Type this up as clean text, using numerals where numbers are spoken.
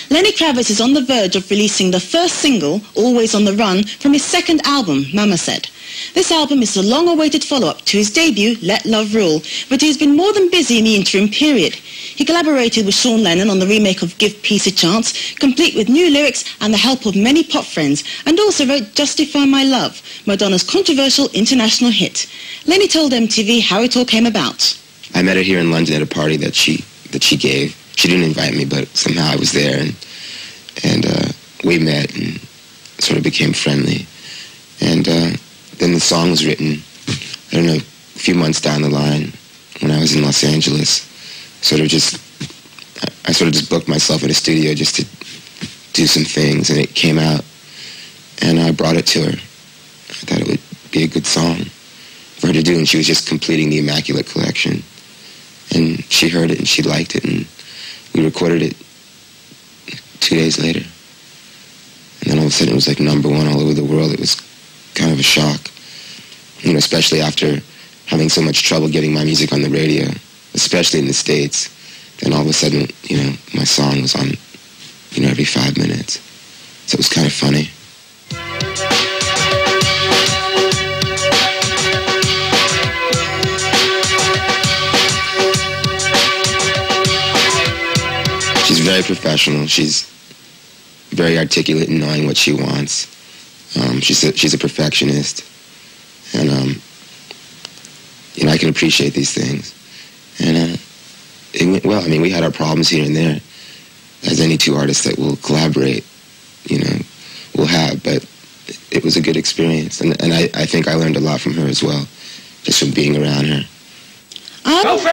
Lenny Kravitz is on the verge of releasing the first single, Always on the Run, from his second album, Mama Said. This album is the long-awaited follow-up to his debut, Let Love Rule, but he's been more than busy in the interim period. He collaborated with Sean Lennon on the remake of Give Peace a Chance, complete with new lyrics and the help of many pop friends, and also wrote Justify My Love, Madonna's controversial international hit. Lenny told MTV how it all came about. I met her here in London at a party that she gave. She didn't invite me, but somehow I was there, and we met and sort of became friendly. And then the song was written, I don't know, a few months down the line when I was in Los Angeles. I sort of just booked myself in a studio just to do some things, and it came out, and I brought it to her. I thought it would be a good song for her to do, and she was just completing the Immaculate Collection. And she heard it, and she liked it, and we recorded it 2 days later. And then all of a sudden it was like #1 all over the world. It was kind of a shock, you know, especially after having so much trouble getting my music on the radio, especially in the States. Then all of a sudden, you know, my song was on, you know, every 5 minutes. So it was kind of funny. She's very professional. She's very articulate in knowing what she wants. She's a perfectionist, and you know, I can appreciate these things. And it went well. I mean, we had our problems here and there, as any two artists that will collaborate, you know, will have. But it was a good experience, and I think I learned a lot from her as well, just from being around her.